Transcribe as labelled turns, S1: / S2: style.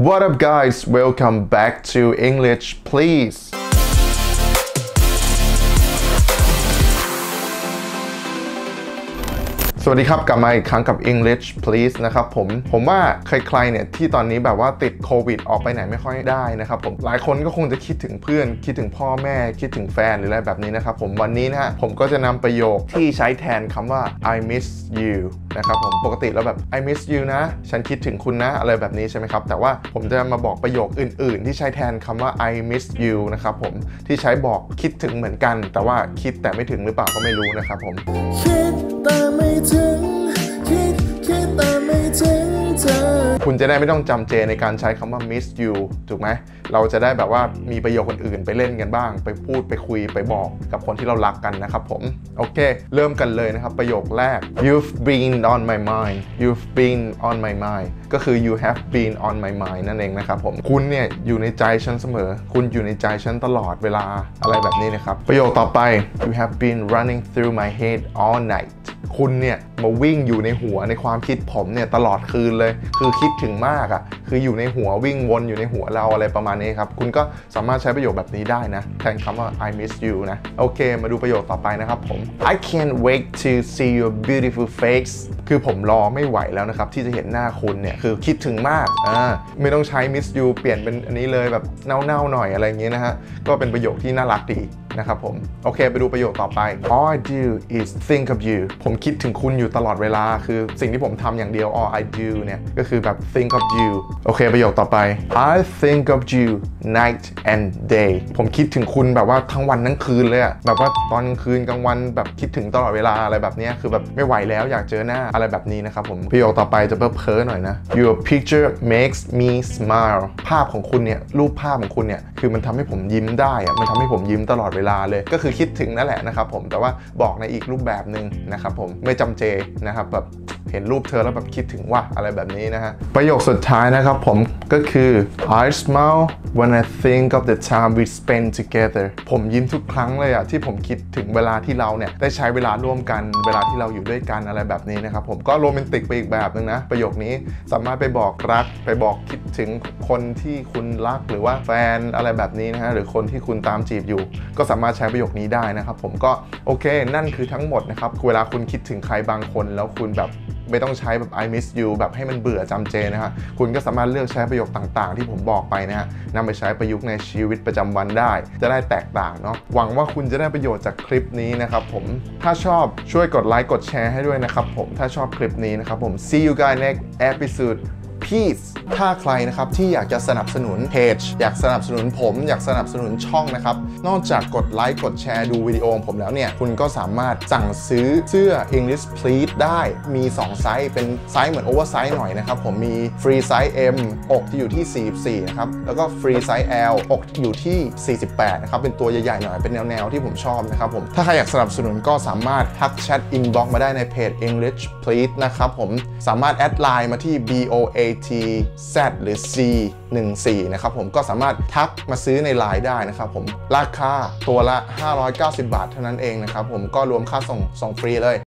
S1: What up guys, welcome back to English Pleaseสวัสดีครับกลับมาอีกครั้งกับ English Please นะครับผมว่าใครๆเนี่ยที่ตอนนี้แบบว่าติดโควิดออกไปไหนไม่ค่อยได้นะครับผมหลายคนก็คงจะคิดถึงเพื่อนคิดถึงพ่อแม่คิดถึงแฟนหรืออะไรแบบนี้นะครับผมวันนี้นะฮะผมก็จะนำประโยคที่ใช้แทนคำว่า I miss you นะครับผมปกติแล้วแบบ I miss you นะฉันคิดถึงคุณนะอะไรแบบนี้ใช่ไหมครับแต่ว่าผมจะมาบอกประโยคอื่นๆที่ใช้แทนคำว่า I miss you นะครับผมที่ใช้บอกคิดถึงเหมือนกันแต่ว่าคิดแต่ไม่ถึงหรือเปล่าก็ไม่รู้นะครับผมแต่ไม่ถึงคิดแต่ไม่ถึงเธอคุณจะได้ไม่ต้องจำเจในการใช้คำว่า miss you ถูกไหมเราจะได้แบบว่ามีประโยคอื่นๆไปเล่นกันบ้างไปพูดไปคุยไปบอกกับคนที่เรารักกันนะครับผมโอเคเริ่มกันเลยนะครับประโยคแรก you've been on my mind you've been on my mind ก็คือ you have been on my mind นั่นเองนะครับผมคุณเนี่ยอยู่ในใจฉันเสมอคุณอยู่ในใจฉันตลอดเวลาอะไรแบบนี้นะครับประโยคต่อไป you have been running through my head all nightคุณเนี่ยมาวิ่งอยู่ในหัวในความคิดผมเนี่ยตลอดคืนเลยคือคิดถึงมากอ่ะคืออยู่ในหัววิ่งวนอยู่ในหัวเราอะไรประมาณนี้ครับคุณก็สามารถใช้ประโยคแบบนี้ได้นะแทนคำว่า I miss you นะโอเคมาดูประโยคต่อไปนะครับผม I can't wait to see your beautiful face คือผมรอไม่ไหวแล้วนะครับที่จะเห็นหน้าคุณเนี่ยคือคิดถึงมากไม่ต้องใช้ miss you เปลี่ยนเป็นอันนี้เลยแบบเน่าๆหน่อยอะไรอย่างเงี้ยนะฮะก็เป็นประโยคที่น่ารักดีนะครับผมโอเคไปดูประโยคต่อไป All I do is think of you ผมคิดถึงคุณอยู่ตลอดเวลาคือสิ่งที่ผมทำอย่างเดียว All I do เนี่ยก็คือแบบ think of you โอเคประโยคต่อไป I think of you night and day ผมคิดถึงคุณแบบว่าทั้งวันทั้งคืนเลยอะแบบว่าตอนกลางคืนกลางวันแบบคิดถึงตลอดเวลาอะไรแบบนี้คือแบบไม่ไหวแล้วอยากเจอหน้าอะไรแบบนี้นะครับผมประโยคต่อไปจะเพ้อหน่อยนะ Your picture makes me smile ภาพของคุณเนี่ยรูปภาพของคุณเนี่ยคือมันทำให้ผมยิ้มได้อะมันทำให้ผมยิ้มตลอดเวลาเลยก็คือคิดถึงนั่นแหละนะครับผมแต่ว่าบอกในอีกรูปแบบหนึ่งนะครับผมไม่จำเจนะครับแบบเห็นรูปเธอแล้วแบบคิดถึงว่าอะไรแบบนี้นะฮะประโยคสุดท้ายนะครับผมก็คือ I smile when I think of the time we spend together ผมยิ้มทุกครั้งเลยอะที่ผมคิดถึงเวลาที่เราเนี่ยได้ใช้เวลาร่วมกันเวลาที่เราอยู่ด้วยกันอะไรแบบนี้นะครับผมก็โรแมนติกไปอีกแบบนึงนะประโยคนี้สามารถไปบอกรักไปบอกคิดถึงคนที่คุณรักหรือว่าแฟนอะไรแบบนี้นะฮะหรือคนที่คุณตามจีบอยู่ก็สามารถใช้ประโยคนี้ได้นะครับผมก็โอเคนั่นคือทั้งหมดนะครับเวลาคุณคิดถึงใครบางคนแล้วคุณแบบไม่ต้องใช้แบบ I miss you แบบให้มันเบื่อจำเจนะฮะคุณก็สามารถเลือกใช้ประโยคต่างๆที่ผมบอกไปนะฮะนำไปใช้ประยุกต์ในชีวิตประจำวันได้จะได้แตกต่างเนาะหวังว่าคุณจะได้ประโยชน์จากคลิปนี้นะครับผมถ้าชอบช่วยกดไลค์กดแชร์ให้ด้วยนะครับผมถ้าชอบคลิปนี้นะครับผม See you guys next episode Peace ถ้าใครนะครับที่อยากจะสนับสนุนเพจอยากสนับสนุนผมอยากสนับสนุนช่องนะครับนอกจากกดไลค์กดแชร์ดูวิดีโอของผมแล้วเนี่ยคุณก็สามารถสั่งซื้อเสื้อ English Please ได้มี2ไซส์เป็นไซส์เหมือนโอเวอร์ไซส์หน่อยนะครับผมมีฟรีไซส์ M อกที่อยู่ที่44นะครับแล้วก็ฟรีไซส์ L อกอยู่ที่48นะครับเป็นตัวใหญ่ๆหน่อยเป็นแนวที่ผมชอบนะครับผมถ้าใครอยากสนับสนุนก็สามารถทักแชทอินบ็อกซ์มาได้ในเพจ English Please นะครับผมสามารถแอดไลน์มาที่ BOATZ หรือ C14 นะครับผมก็สามารถทักมาซื้อในไลน์ได้นะครับผมราคาตัวละ590 บาทเท่านั้นเองนะครับผมก็รวมค่าส่งฟรีเลย